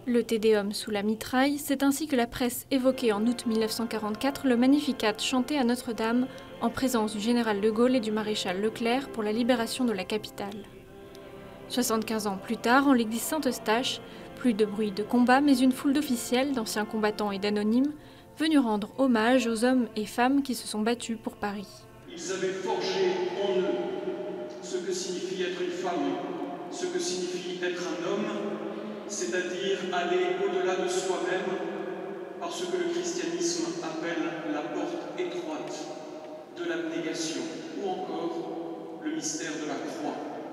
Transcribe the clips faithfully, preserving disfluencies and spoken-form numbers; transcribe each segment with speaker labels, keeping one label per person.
Speaker 1: Le Te Deum sous la mitraille, c'est ainsi que la presse évoquait en août mille neuf cent quarante-quatre le Magnificat chanté à Notre-Dame en présence du général de Gaulle et du maréchal Leclerc pour la libération de la capitale. soixante-quinze ans plus tard, en l'église Saint-Eustache, plus de bruit de combat mais une foule d'officiels, d'anciens combattants et d'anonymes venus rendre hommage aux hommes et femmes qui se sont battus pour Paris.
Speaker 2: Ils avaient forgé en eux ce que signifie être une femme, ce que signifie être un homme, c'est-à-dire aller au-delà de soi-même par ce que le christianisme appelle la porte étroite de l'abnégation ou encore le mystère de la croix.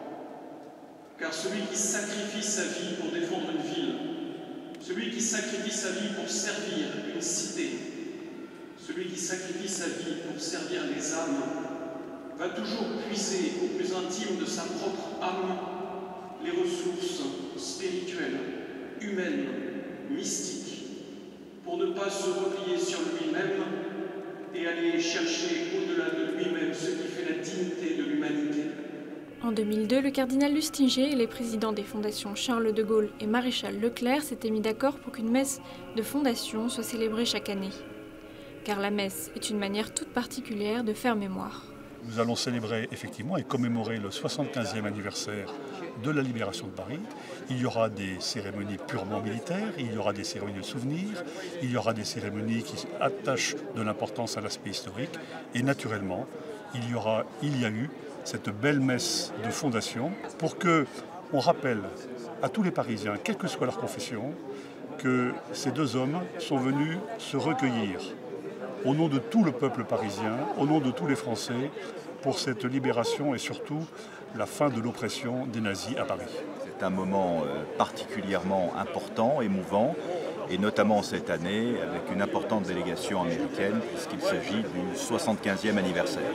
Speaker 2: Car celui qui sacrifie sa vie pour défendre une ville, celui qui sacrifie sa vie pour servir une cité, celui qui sacrifie sa vie pour servir les âmes, va toujours puiser au plus intime de sa propre âme les ressources spirituelles, humaines, mystiques, pour ne pas se replier sur lui-même et aller chercher au-delà de lui-même ce qui fait la dignité de l'humanité.
Speaker 1: En deux mille deux, le cardinal Lustiger et les présidents des fondations Charles de Gaulle et Maréchal Leclerc s'étaient mis d'accord pour qu'une messe de fondation soit célébrée chaque année. Car la messe est une manière toute particulière de faire mémoire.
Speaker 3: Nous allons célébrer effectivement et commémorer le soixante-quinzième anniversaire de la libération de Paris. Il y aura des cérémonies purement militaires, il y aura des cérémonies de souvenirs, il y aura des cérémonies qui attachent de l'importance à l'aspect historique. Et naturellement, il y aura, il y a eu cette belle messe de fondation pour que on rappelle à tous les Parisiens, quelle que soit leur confession, que ces deux hommes sont venus se recueillir au nom de tout le peuple parisien, au nom de tous les Français, pour cette libération et surtout la fin de l'oppression des nazis à Paris.
Speaker 4: C'est un moment particulièrement important, émouvant, et notamment cette année avec une importante délégation américaine puisqu'il s'agit du soixante-quinzième anniversaire.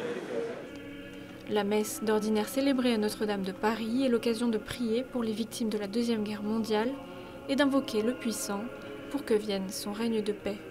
Speaker 1: La messe, d'ordinaire célébrée à Notre-Dame de Paris, est l'occasion de prier pour les victimes de la Deuxième Guerre mondiale et d'invoquer le Puissant pour que vienne son règne de paix.